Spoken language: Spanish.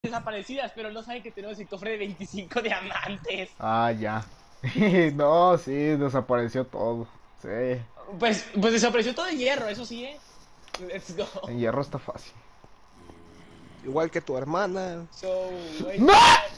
desaparecidas, pero no saben que tenemos el cofre de 25 diamantes. Ah, ya. No, sí, desapareció todo. Sí, Pues desapareció todo el hierro, eso sí, Let's go. en hierro está fácil. Igual que tu hermana. So, wait, ¡No!